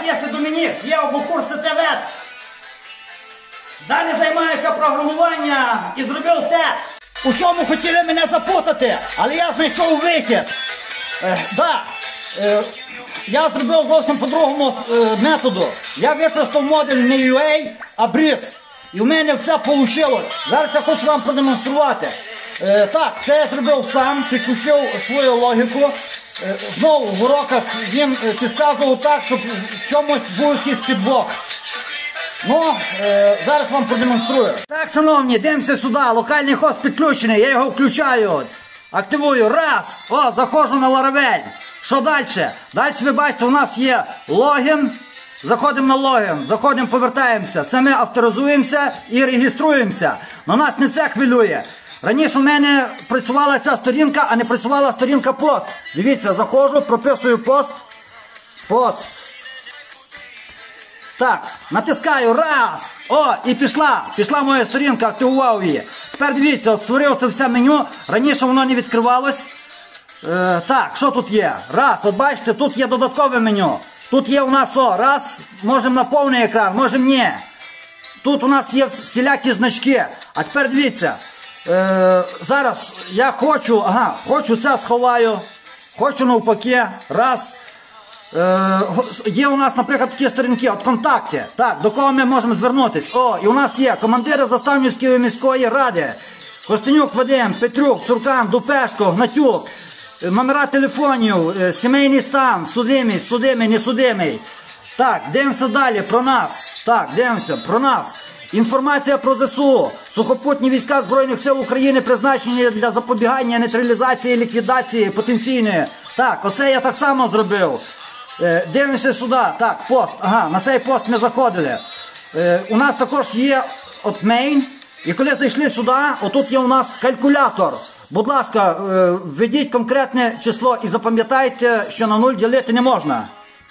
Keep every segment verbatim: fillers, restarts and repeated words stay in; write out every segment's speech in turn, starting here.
є Домінік, є обокурс ТВ. Далі займаюся програмуванням і зробив те, у чому хотіли мене запутати, але я знайшов вихід. Е, да, е, я зробив зовсім по-другому е, методу. Я використав модуль не ю ей, а бріс. І в мене все вийшло. Зараз я хочу вам продемонструвати. Е, так, це я зробив сам, підключив свою логіку. Е, знову в уроках він підказував так, щоб в чомусь був якийсь підвох. Ну, е, зараз вам продемонструю. Так, шановні, дивимося сюди. Локальний хост підключений, я його включаю. Активую. Раз. О, заходжу на Laravel. Що далі? Далі ви бачите, у нас є логін. Заходимо на логін, заходимо, повертаємося. Це ми авторизуємося і реєструємося. Но нас не це хвилює. Раніше в мене працювала ця сторінка, а не працювала сторінка пост. Дивіться, заходжу, прописую пост. Пост. Так, натискаю. Раз. О, і пішла. Пішла моя сторінка, активував її. Тепер дивіться, от створив це все меню. Раніше воно не відкривалось. Е, так, що тут є? Раз, от бачите, тут є додаткове меню. Тут є у нас, о, раз, можемо на повний екран, можемо ні. Тут у нас є всілякі значки. А тепер дивіться, е, зараз я хочу, ага, хочу це сховаю, хочу навпаки, раз. Е, є у нас, наприклад, такі сторінки, от контакти, так, до кого ми можемо звернутися. О, і у нас є командири Заставнівської міської ради, Костенюк Вадим, Петрюк, Цуркан, Дупешко, Гнатюк. Номера телефонів, сімейний стан, судимість, судимий, несудимий. Так, дивимося далі, про нас. Так, дивимося, про нас. Інформація про зе се у. Сухопутні війська Збройних сил України призначені для запобігання, нейтралізації, ліквідації потенційної. Так, оце я так само зробив. Е, дивимося сюди. Так, пост. Ага, на цей пост ми заходили. Е, у нас також є от мейн. І коли зайшли сюди, отут є у нас калькулятор. Будь ласка, введіть конкретне число і запам'ятайте, що на нуль ділити не можна.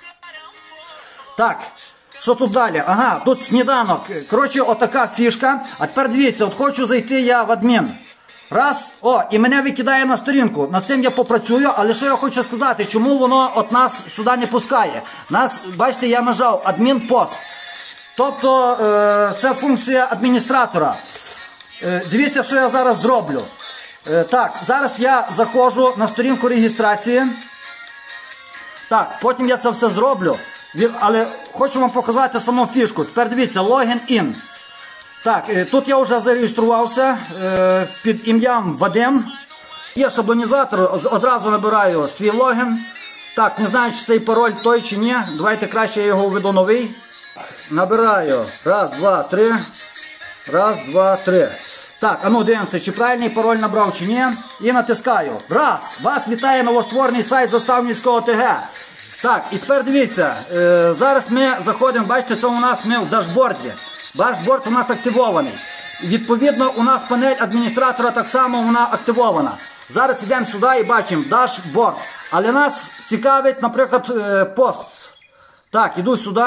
Так, що тут далі? Ага, тут сніданок. Коротше, отака фішка. А тепер дивіться, от хочу зайти я в адмін. Раз, о, і мене викидає на сторінку. Над цим я попрацюю, але що я хочу сказати, чому воно от нас сюди не пускає? Нас, бачите, я нажав адмін-пост. Тобто, е, це функція адміністратора. Е, дивіться, що я зараз зроблю. Так, зараз я заходжу на сторінку реєстрації. Так, потім я це все зроблю. Але хочу вам показати саму фішку. Тепер дивіться, логін ін. Так, тут я вже зареєструвався під ім'ям Вадим. Є шаблонізатор, одразу набираю свій логін. Так, не знаю, чи цей пароль той чи ні. Давайте краще я його введу новий. Набираю. Раз, два, три. Раз, два, три. Так, а ну дивимося, чи правильний пароль набрав, чи ні. І натискаю. Раз. Вас вітає новостворений сайт Заставнівського ТГ. Так, і тепер дивіться. Е, зараз ми заходимо, бачите, це у нас ми в дашборді. Дашборд у нас активований. Відповідно, у нас панель адміністратора так само вона активована. Зараз йдемо сюди і бачимо дашборд. Але нас цікавить, наприклад, е, пост. Так, іду сюди.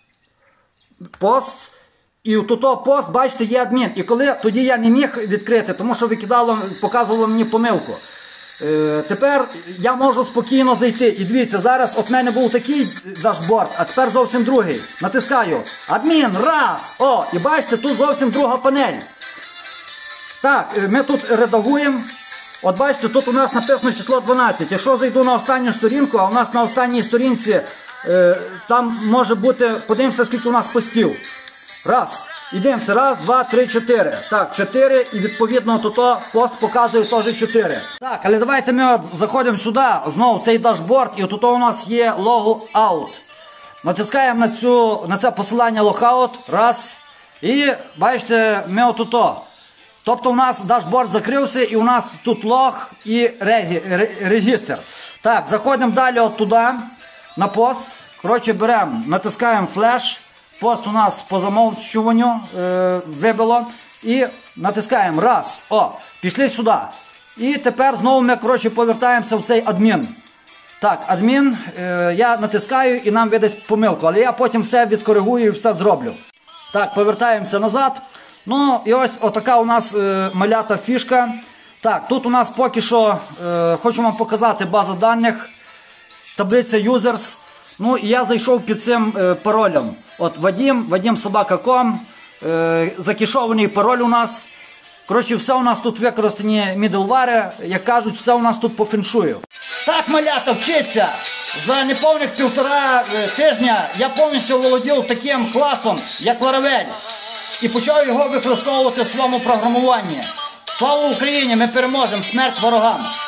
Пост. І тут пост, бачите, є адмін. І коли тоді я не міг відкрити, тому що викидало, показувало мені помилку. Е, тепер я можу спокійно зайти. І дивіться, зараз от мене був такий дашборд, а тепер зовсім другий. Натискаю. Адмін, раз. О, і бачите, тут зовсім друга панель. Так, ми тут редагуємо. От бачите, тут у нас написано число дванадцять. Якщо зайду на останню сторінку, а у нас на останній сторінці, е, там може бути, подивимося, скільки у нас постів. Раз. Ідемося. Раз, два, три, чотири. Так, чотири. І відповідно тут пост показує теж чотири. Так, але давайте ми от заходимо сюди, знову в цей дашборд, і тут у нас є логоут. Натискаємо на, цю, на це посилання логоут. Раз. І бачите, ми отут. Тобто у нас дашборд закрився, і у нас тут лог і регі, регістр. Так, заходимо далі от туди, на пост. Коротше, беремо, натискаємо флеш. Пост у нас по замовчуванню е, вибило. І натискаємо. Раз. О, пішли сюди. І тепер знову ми, коротше, повертаємося в цей адмін. Так, адмін, е, я натискаю і нам видасть помилку. Але я потім все відкоригую і все зроблю. Так, повертаємося назад. Ну, і ось отака у нас е, малята фішка. Так, тут у нас поки що, е, хочу вам показати базу даних. Таблиця users. Ну і я зайшов під цим е, паролем. От Вадим, Вадим собака крапка ком, е, закішований пароль у нас. Коротше, все у нас тут використані мідлвари, як кажуть, все у нас тут по феншую. Так, малята, вчиться! За неповних півтора е, тижня я повністю володів таким класом, як Laravel. І почав його використовувати в своєму програмуванні. Слава Україні! Ми переможемо! Смерть ворогам!